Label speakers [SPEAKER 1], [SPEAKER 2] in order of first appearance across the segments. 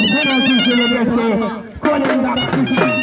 [SPEAKER 1] penalty celebrated by Colin Ducks.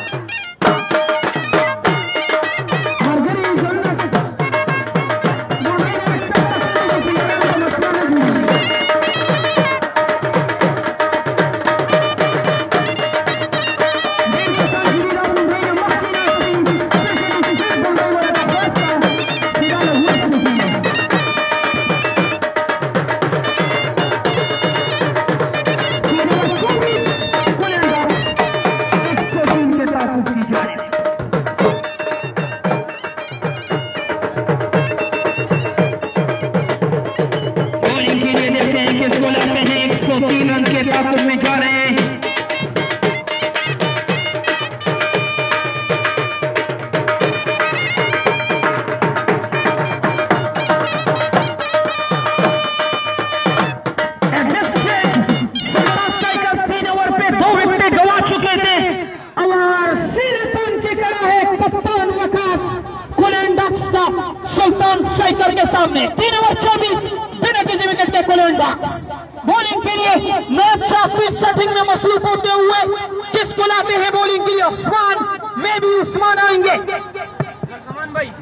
[SPEAKER 2] Sultan Striker के सामने 3 over 24 बिना किसी विकेट के कोलिन डक्स बॉलिंग के लिए मैच चाकरी सेटिंग में मसरूफ होते हुए किसको लाते हैं बॉलिंग के लिए? उस्मान में भी उस्मान आएंगे।
[SPEAKER 3] सलमान भाई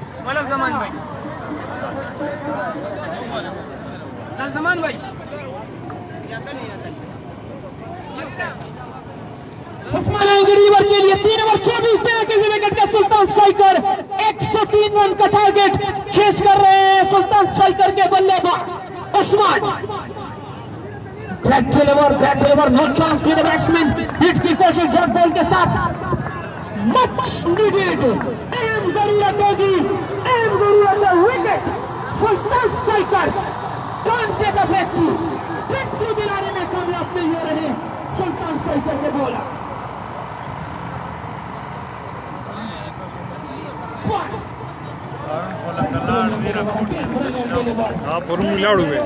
[SPEAKER 2] उस्मान आएंगे लीवर के लिए 3 ओवर 24 बिना किसी विकेट के सुल्तान स्ट्राइकर 103 रन का टारगेट चेस कर रहे हैं सुल्तान स्ट्राइकर के बल्लेबाज Usman. Great deliver no chance for the batsman, hit की कोशिश डॉट बॉल के साथ मच नीडेड, अहम जरूरत होगी, अहम जरूरत है विकेट। सुल्तान स्ट्राइकर कांटे का व्यक्ति दिलाने में कामयाब नहीं हो रहे सुल्तान स्ट्राइकर के bowler.
[SPEAKER 4] por un milagro, güey.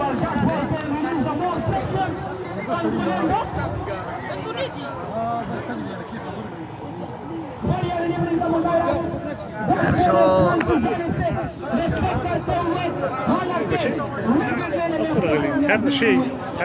[SPEAKER 4] هذا شيء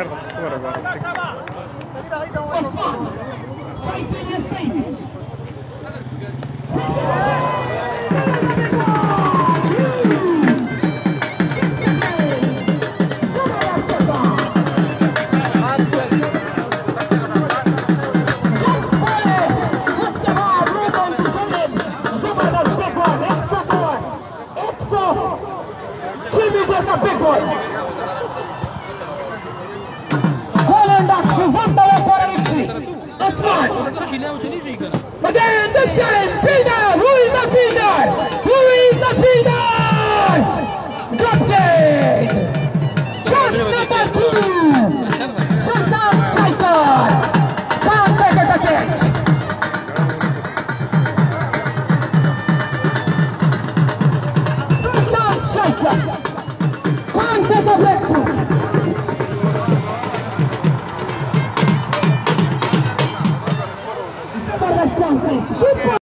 [SPEAKER 2] big boy. Colin Ducks is on the way for a victory. Osman. Again, the challenge. Feeder. Who is the feeder? Who is the feeder? Dropped it. Chance number 2. Sultan Striker. Can't take it again. Sultan Striker.